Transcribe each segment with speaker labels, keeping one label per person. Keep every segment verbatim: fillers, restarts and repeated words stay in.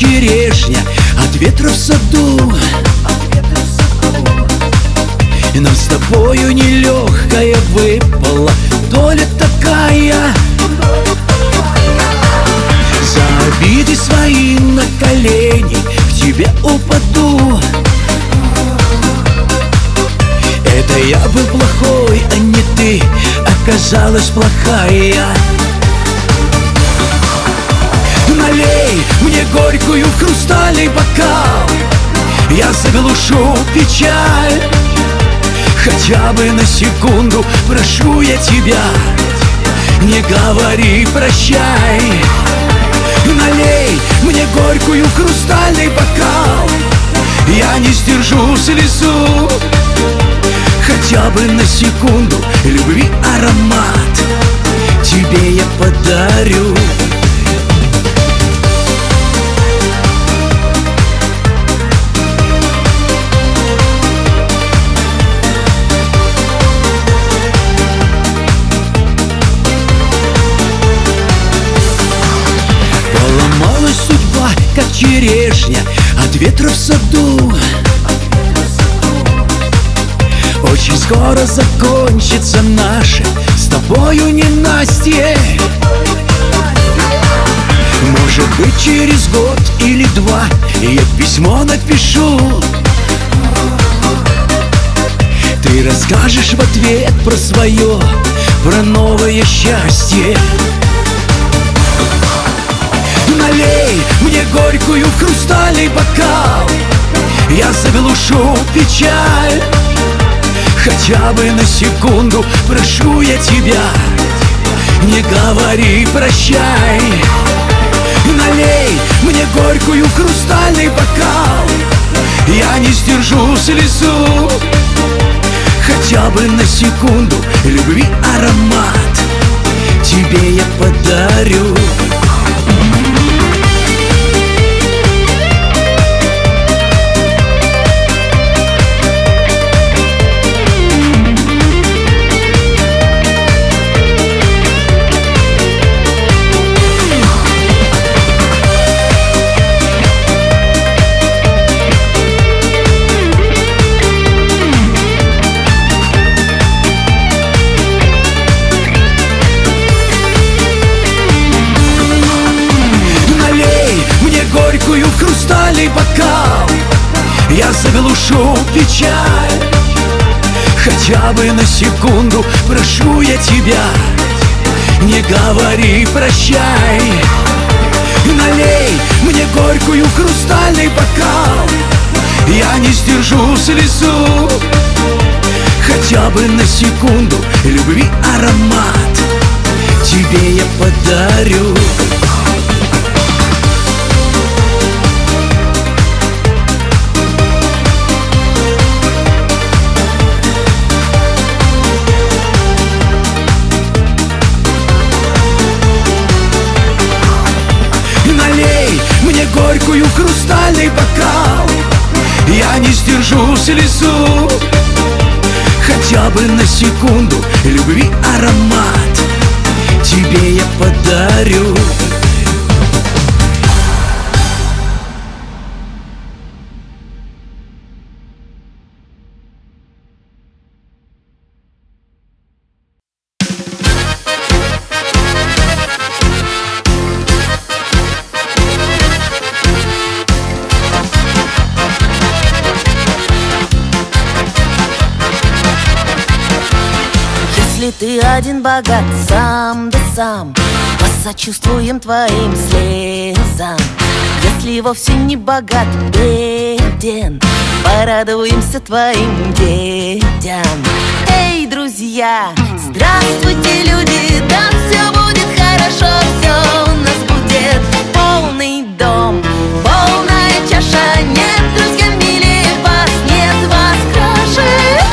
Speaker 1: черешня от ветра в саду. И нам с тобою нелегкая выпала доля такая. За обиды свои на колени к тебе упаду. Это я был плохой, а не ты оказалась плохая. Налей мне горькую в хрустальный бокал, я заглушу печаль. Хотя бы на секунду прошу я тебя, не говори прощай. Налей мне горькую в хрустальный бокал, я не сдержу слезу. Хотя бы на секунду любви аромат тебе я подарю. Поломалась судьба, как черешня от ветра в саду. Очень скоро закончится наше с тобою ненастье. Может быть, через год или два я письмо напишу. Ты расскажешь в ответ про свое, про новое счастье. Налей мне горькую в хрустальный бокал, я заглушу печаль. Хотя бы на секунду прошу я тебя, не говори прощай. Налей мне горькую в хрустальный бокал, я не сдержу слезу. Хотя бы на секунду любви аромат тебе я подарю. Горькую в хрустальный бокал, я заглушу печаль. Хотя бы на секунду прошу я тебя, не говори прощай. Налей мне горькую в хрустальный бокал, я не сдержу слезу. Хотя бы на секунду любви аромат тебе я подарю. Мне горькую в хрустальный бокал, я не сдержу слезу. Хотя бы на секунду любви аромат тебе я подарю.
Speaker 2: Если ты один богат сам да сам, посочувствуем твоим слезам. Если вовсе не богат, беден, порадуемся твоим детям. Эй, друзья, здравствуйте, люди, да все будет хорошо, все у нас будет. Полный дом, полная чаша, нет, друзья, милее вас, нет вас краше.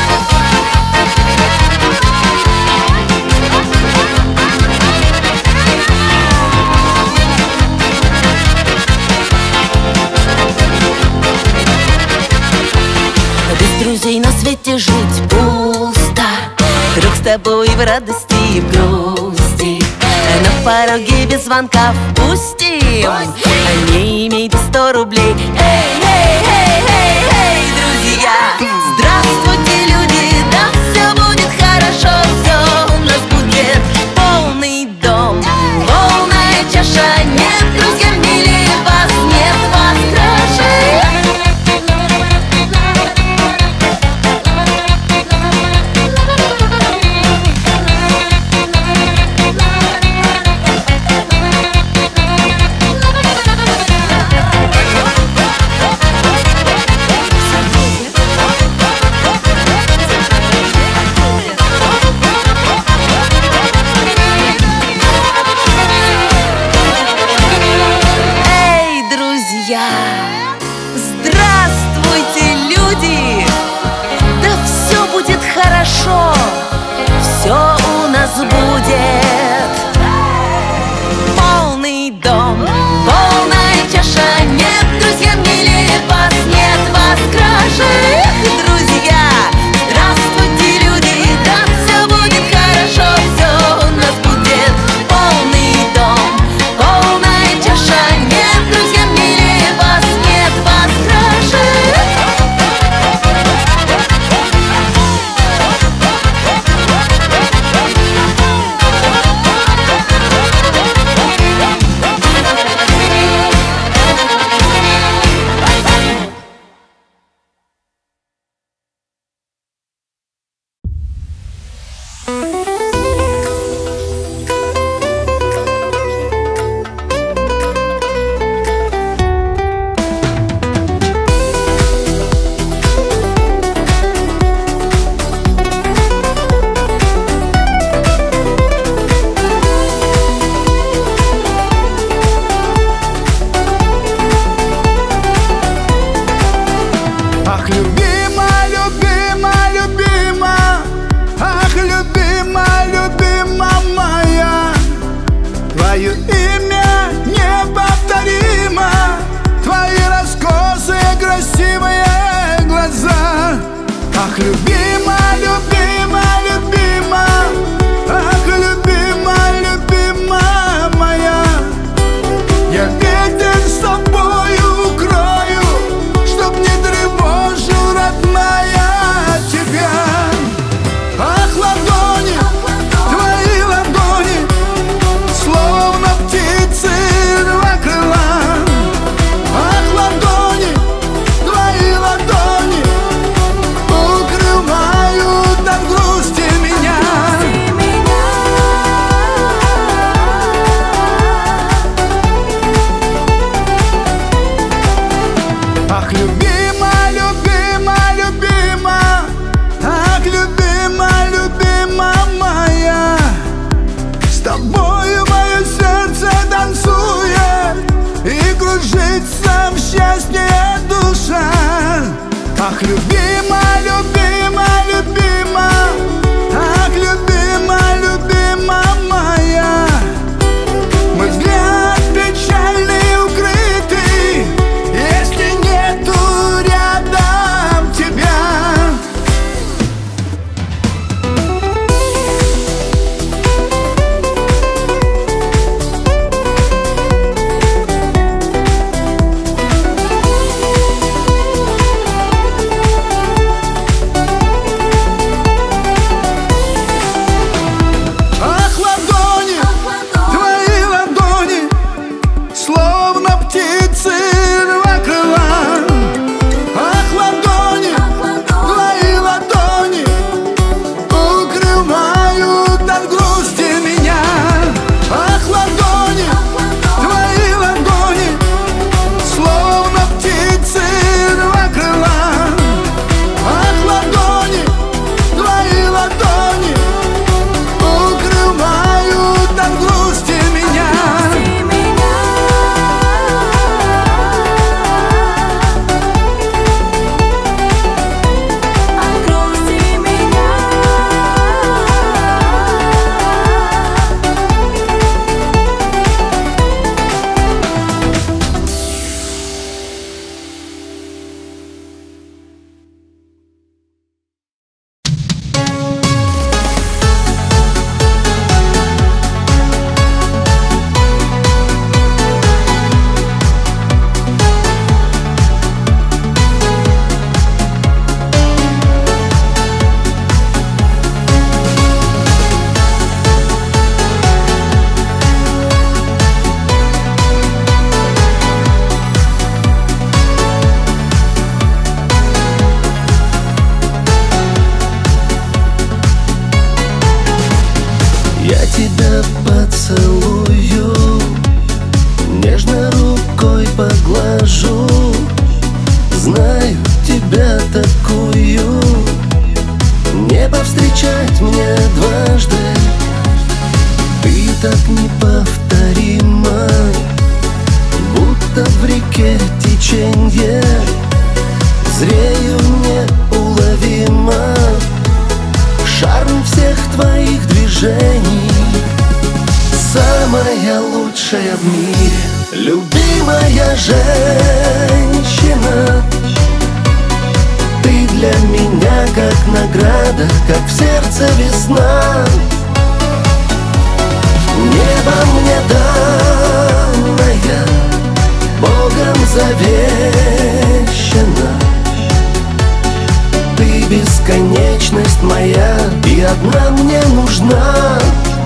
Speaker 2: Друзей на свете жить пусто, друг с тобой в радости и в грусти. Но пороге без звонка впустим. Не имейте сто рублей. Эй, эй, эй, эй, эй, друзья! Здравствуйте, люди! Да все будет хорошо, все у нас будет полный дом, полная чаша. Нет, друзья, милее вас, нет вас краше. Здравствуйте, люди! Да все будет хорошо, все у нас будет полный дом, полная чаша. Нет, друзья, милее вас, нет вас краше. Эх, друзья! Здравствуйте, люди! Да все будет хорошо, все у нас будет полный дом, полная чаша. Нет, друзья, милее вас, нет вас краше.
Speaker 3: Ах, любима, любима, любима, ах, любима, любима моя. Мой взгляд печальный, укрытый, если нету рядом тебя.
Speaker 4: лучшая в мире, любимая женщина. Ты для меня как награда, как в сердце весна. Небо мне данное, Богом завещано. Ты бесконечность моя, и одна мне нужна.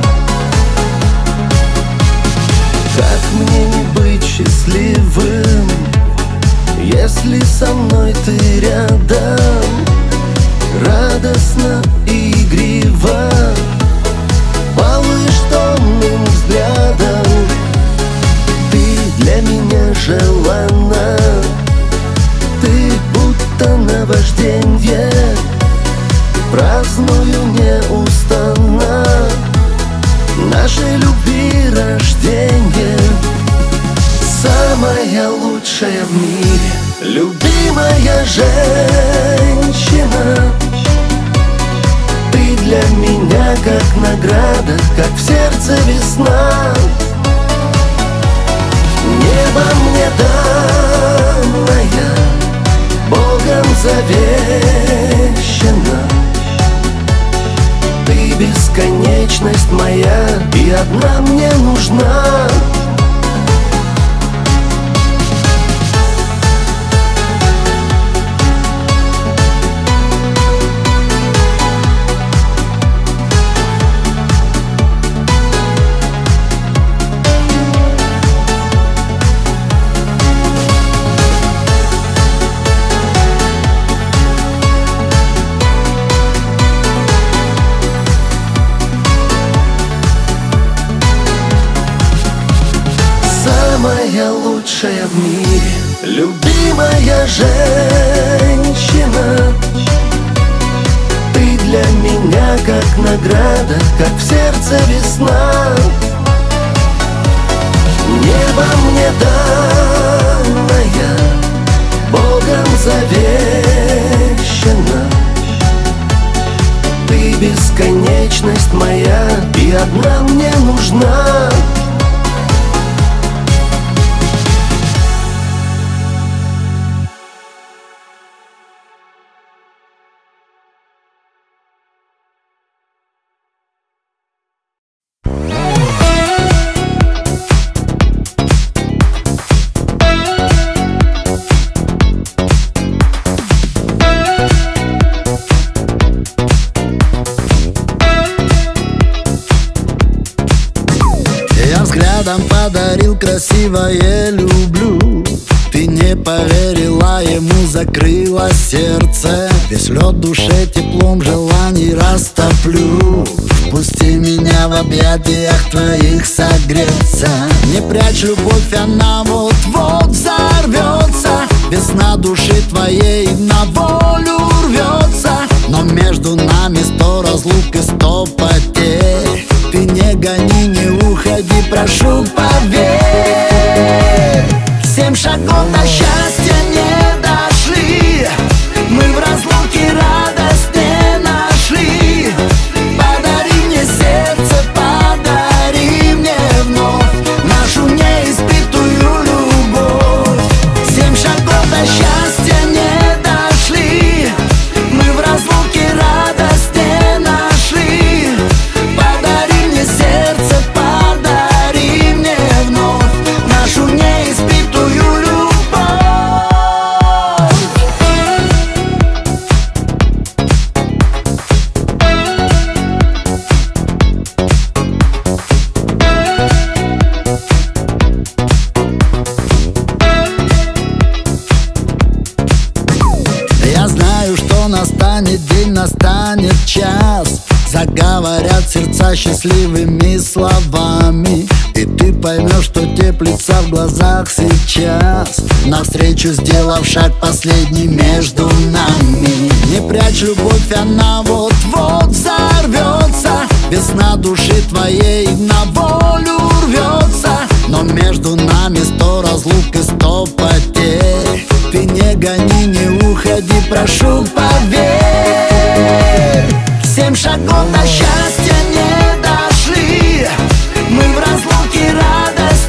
Speaker 4: Как мне не быть счастливым, если со мной ты рядом? Радостно и игриво балуешь томным взглядом. Ты для меня желанна, ты будто наважденье. Праздную неустанно нашей любви рождение. Самая лучшая в мире, любимая женщина. Ты для меня как награда, как в сердце весна. Небо мне данное, Богом завещано. Ты бесконечность моя, и одна мне нужна. Самая лучшая в мире, любимая женщина. Ты для меня как награда, как в сердце весна. Небо мне данное, Богом завещано. Ты бесконечность моя, и одна мне нужна.
Speaker 5: Взглядом подарил красивое «люблю». Ты не поверила ему, закрыла сердце. Весь лед в душе теплом желаний растоплю. Впусти меня в объятиях твоих согреться. Не прячь любовь, она вот-вот взорвется. Весна души твоей на волю рвется. Но между нами сто разлук и сто потерь. Ты не гони, не уходи, прошу, поверь. Семь шагов до счастья не дошли. Мы в разлуке радость не нашли. Подари мне сердце, подари мне вновь нашу неиспитую любовь. Семь шагов до счастья не дошли. Мы в разлуке радость не нашли. Подари мне сердце, подари мне вновь нашу неиспитую любовь. Я знаю, что настанет день, настанет час. Заговорят сердца счастливыми словами. И ты поймешь, что теплится в глазах сейчас. Навстречу сделав шаг последний между нами. Не прячь любовь, она вот-вот взорвется. Весна души твоей на волю рвется. Но между нами сто разлук и сто потерь. Ты не гони, не уходи, прошу, поверь. Семь шагов до счастья не дошли. Мы в разлуке радость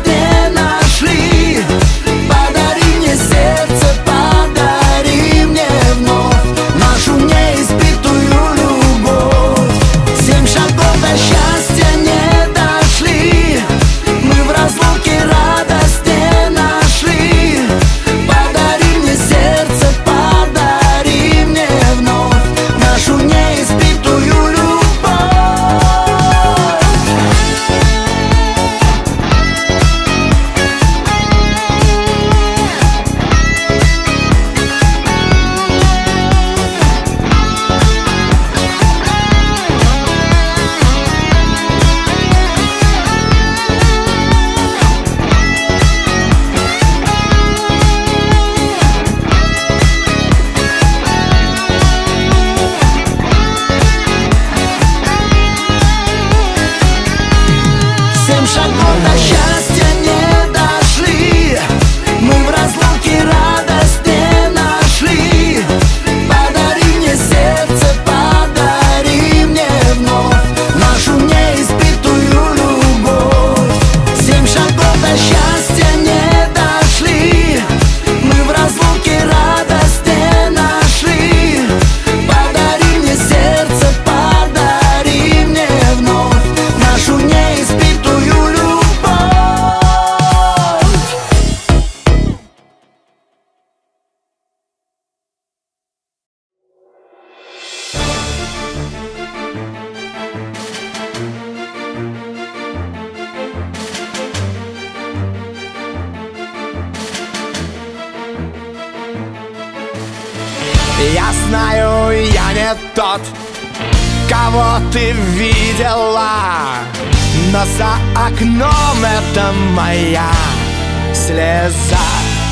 Speaker 3: Я знаю, я не тот, кого ты видела, но за окном это моя слеза.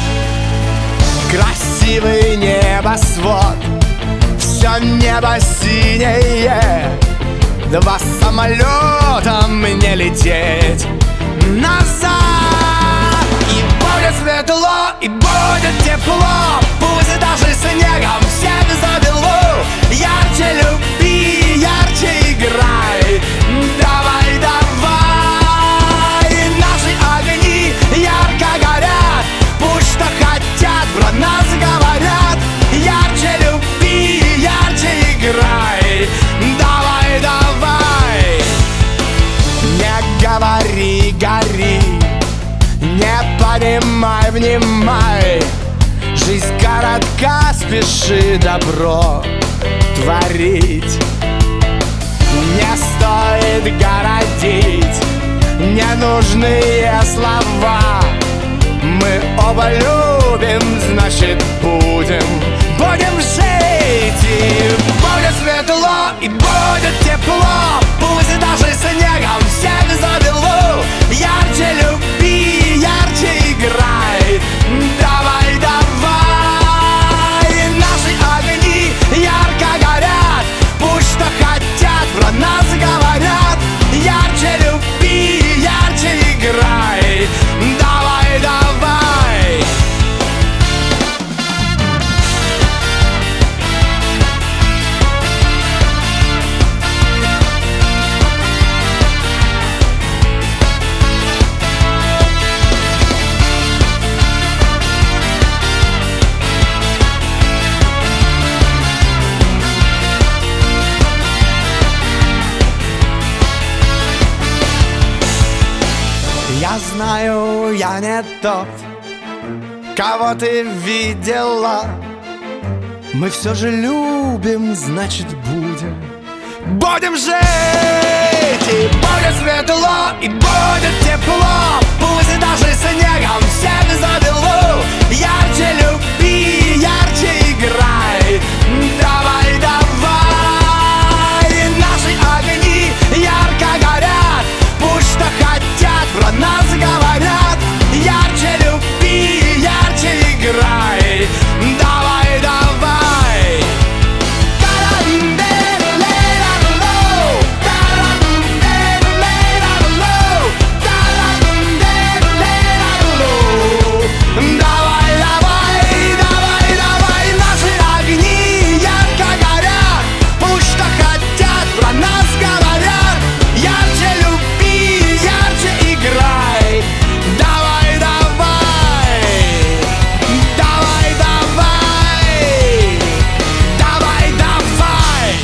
Speaker 3: Красивый небосвод, все небо синее, два самолета мне лететь назад. И будет светло, и будет тепло, пусть даже снегом всех забело. Ярче люби, ярче играй, давай, давай. Наши огни ярко горят, пусть что хотят про нас говорят. Ярче люби, ярче играй, давай, давай. Не говори, гори, не понимай, внимай. Жизнь коротка, спеши добро творить. Не стоит городить ненужные слова. Мы оба любим, значит будем, будем жить. И будет светло, и будет тепло, пусть даже снегом всех забело. Ярче люби, ярче играй, давай, давай. Наши огни ярко горят, пусть что хотят про нас говорят. Ярче люби, ярче играй, давай, давай. Я знаю, я не тот, кого ты видела. Мы все же любим, значит будем, будем жить. И будет светло, и будет тепло, пусть даже снегом всех забело. Ярче люби, ярче играй, давай, давай. Наши огни ярко горят, пусть что хотят про нас говорят. Ярче люби, ярче играй, давай, давай. Давай, давай, давай, давай. Наши огни ярко горят, пусть что хотят про нас говорят. Ярче люби, ярче играй, давай, давай. Давай, давай. Давай, давай.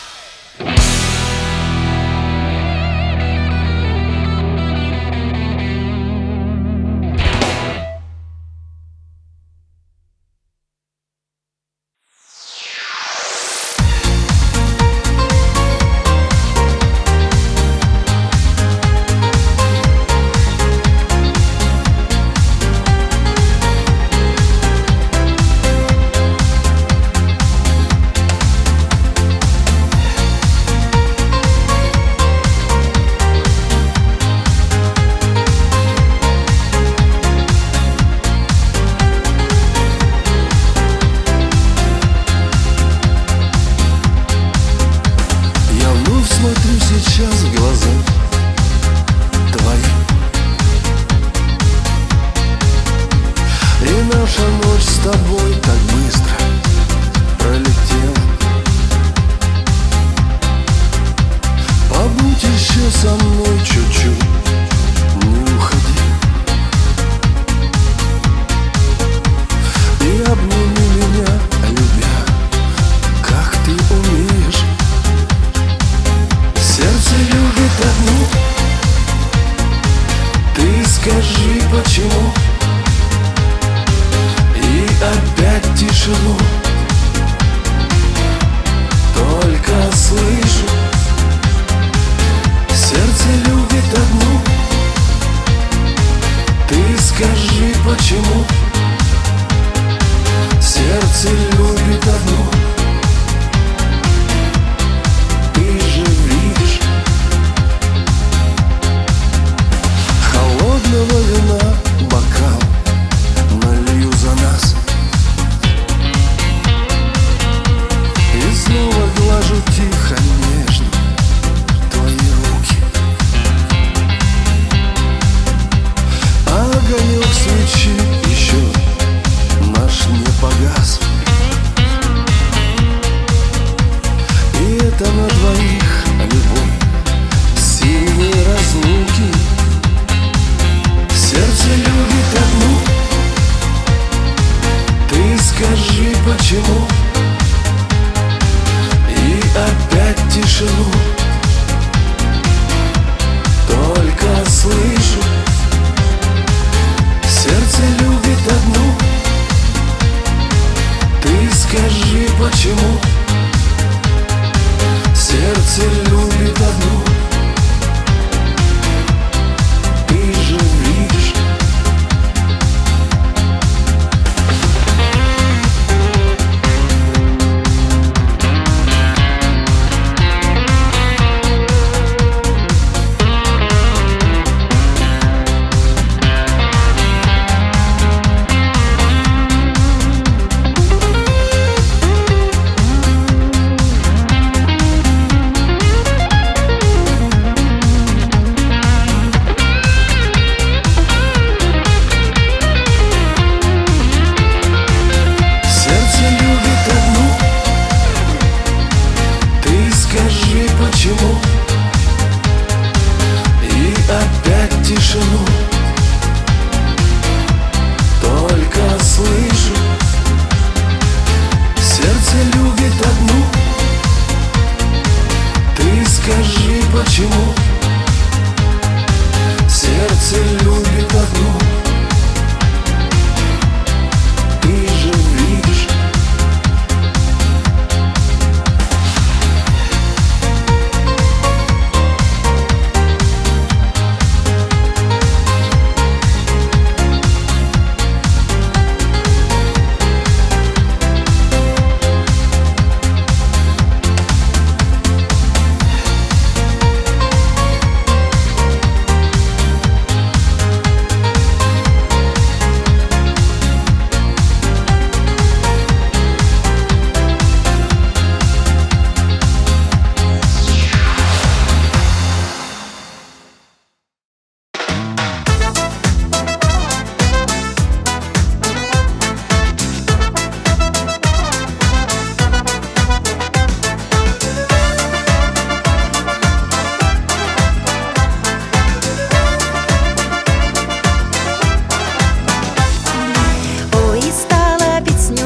Speaker 4: Я вновь смотрю сейчас в глаза твои, и наша ночь с тобой так быстро пролетела. Побудь еще со мной чуть-чуть, не уходи, и обними меня, любя, как ты умеешь. Сердце любит одну, ты скажи почему. И опять тишину, только слышу. Сердце любит одну, ты скажи почему. Сердце любит одну.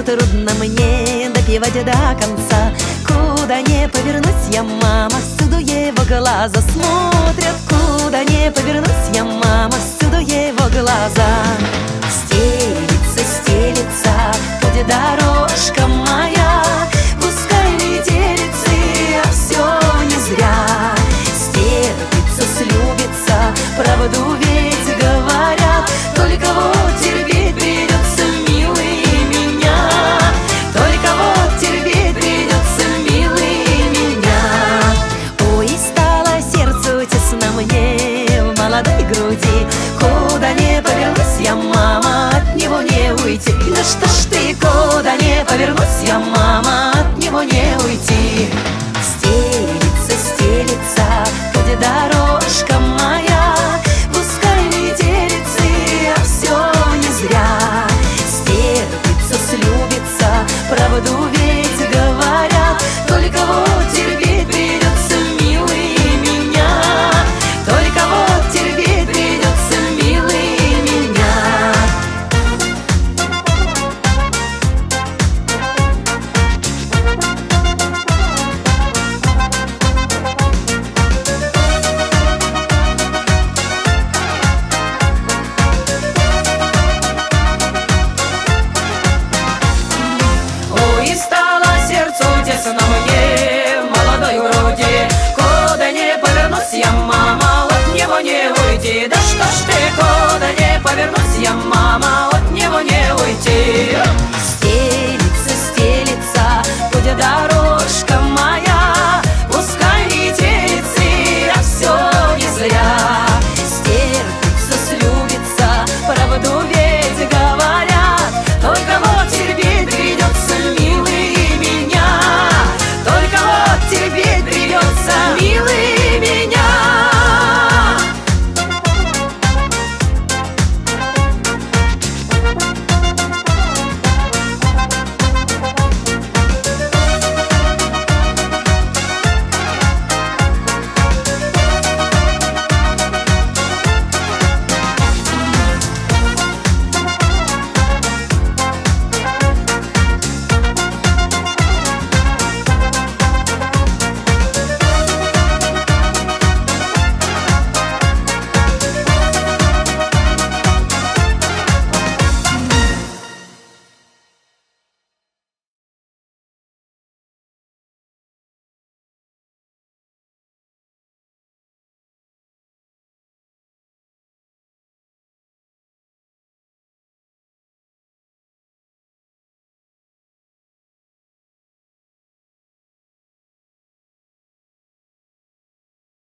Speaker 2: трудно мне допивать до конца. Куда не повернусь я, мама, всюду его глаза смотрят. Куда не повернусь я, мама, всюду его глаза. Стелится, стелится путь дорожка моя, пускай метелицы, а все не зря. Стерпится, слюбится, правду ведь говорят, только вот терпеть придется, милый, меня. Только вот терпеть придется, милый, меня. Ой, стало сердцу тесно мне в молодой груди. Куда не повернусь я, мама, от него не уйти. Да что ж ты, куда не повернусь я, мама,